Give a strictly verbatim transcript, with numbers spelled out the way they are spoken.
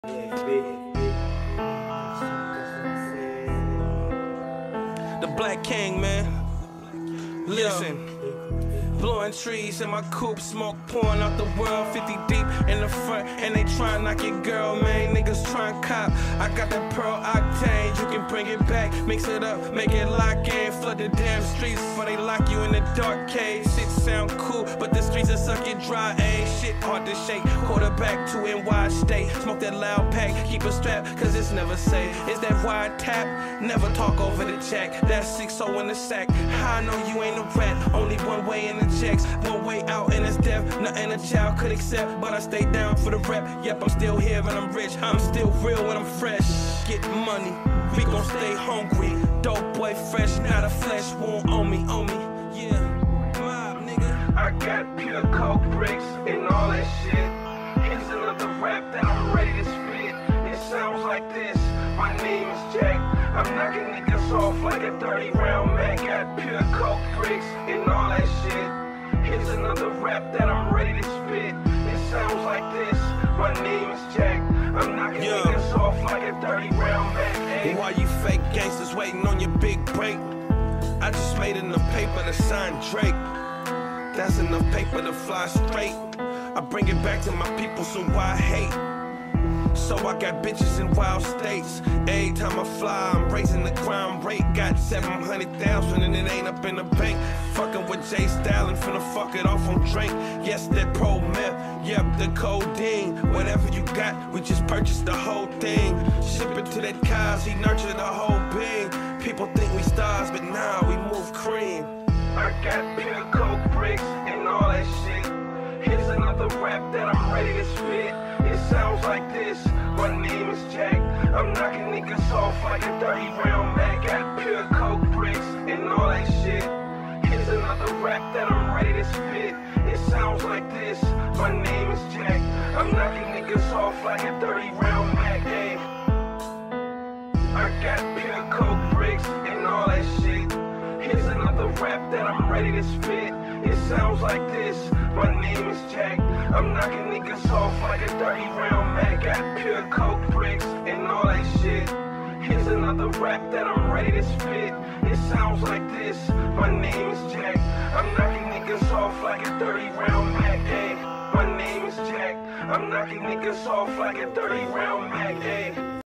The Black King, man. Listen. Blowing trees in my coupe, smoke pouring out the world, fifty deep in the front, and they try and knock your girl, man. Niggas try and cop. I got that pearl octane, you can bring it back, mix it up, make it lock in, flood the damn streets before they lock you in the dark cave. Shit sound cool, but the streets will suck it dry, ain't shit hard to shake. Quarterback to N Y state, smoke that loud pack, keep it strapped, cause it's never safe. It's that wide tap, never talk over the jack. That six oh in the sack. How I know you ain't a rat, only one way in the checks, one way out and it's death. Nothing a child could accept, but I stay down for the rep. Yep, I'm still here and I'm rich, I'm still real when I'm fresh. Get money, we gon' stay hungry. Dope boy fresh, not a flesh wound on me, on me. Yeah, mob nigga. I got pure coke bricks and all that shit. Here's another rap that I'm ready to spit. It sounds like this. My name is Jack. I'm knocking niggas off like a thirty round man. Got pure coke bricks and all that shit. Here's another rap that I'm ready to spit. It sounds like this. My name is Jack. I'm knocking Yo. niggas off like a thirty round man. Hey. Why you fake gangsters waiting on your big break? I just made enough paper to sign Drake. That's enough paper to fly straight. I bring it back to my people, so why hate? So I got bitches in wild states. Every time I fly, I'm raising the crime rate. Got seven hundred thousand and it ain't up in the bank. Fucking with Jay Stalin, finna fuck it off on drink. Yes, that pro meth, yep, the codeine. Whatever you got, we just purchased the whole thing. Ship it to that cause, he nurtured the whole being. People think we stars, but nah, we move cream. I got pure coke bricks and all that shit. Here's another rap that I'm ready to spit. It sounds like this. My name is Jack. I'm knocking niggas off like a thirty round mag. Got pure coke bricks and all that shit. Here's another rap that I'm ready to spit. It sounds like this. My name is Jack. I'm knocking niggas off like a thirty round mag. Hey. I got pure coke bricks and all that shit. Here's another rap that I'm ready to spit. It sounds like this. My name is Jack. I'm knocking niggas off like a thirty round mag. Got pure coke bricks and all that shit. Here's another rap that I'm ready to spit. It sounds like this. My name is Jack. I'm knocking niggas off like a thirty round mag. Hey. My name is Jack. I'm knocking niggas off like a thirty round mag. Hey.